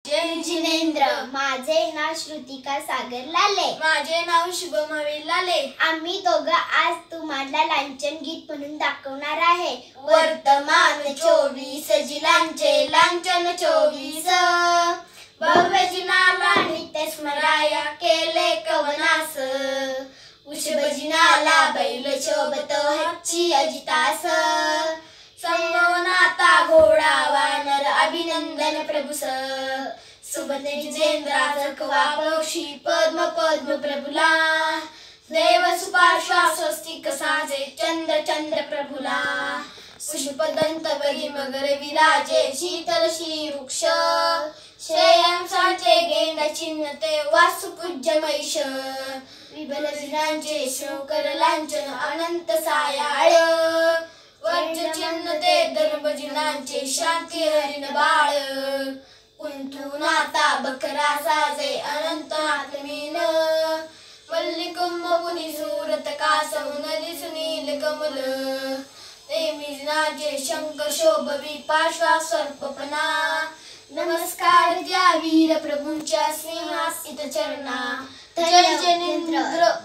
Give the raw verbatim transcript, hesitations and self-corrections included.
जय जिनेंद्र। माझे नाव श्रुतिका सागर लाले। माझे नाव शुभम हवील लाले। आम्ही दोघं आज तुम्हाला लांछन गीत म्हणून दाखवणार आहे। वर्तमान चोवीस जिल्ह्यांचे लांछन चोवीस, भव्य जिनाला नित्य स्मराया केले कवनास, वृषभ जिनाला बैल शोभत हच्ची अजितास, संभवनाता घोडा वानर अभिनंदन प्रभुस, सुबते जितेंद्रा जखवा पक्षी पद्म पद्म प्रभुला, देव सुपार्श्वा स्वस्तिक साजे चंद्र चंद्र प्रभुला, पुष्पदंत वरी मगर विराजे शीतल शीरुक्ष, श्रेयांसाचे गेंड चिन्ह ते वासुपूज्य महिष, विबल जिनांचे शोकर लांछन अनंत सायाळ, वर्ज चिन्ह ते दर्भजिनांचे शांती हरिण बाळ, कुंतुनाता बकरा साजे अनंत हातमीन, मल्लिकुंभ मुनी सूरत कासव नदी सुनील कमल, नेमिनाचे शंकर शोभवी पार्श्वा सर्पपना, नमस्कार द्या वीर प्रभूंच्या सिंहासित चरणा, जय जिनेंद्र।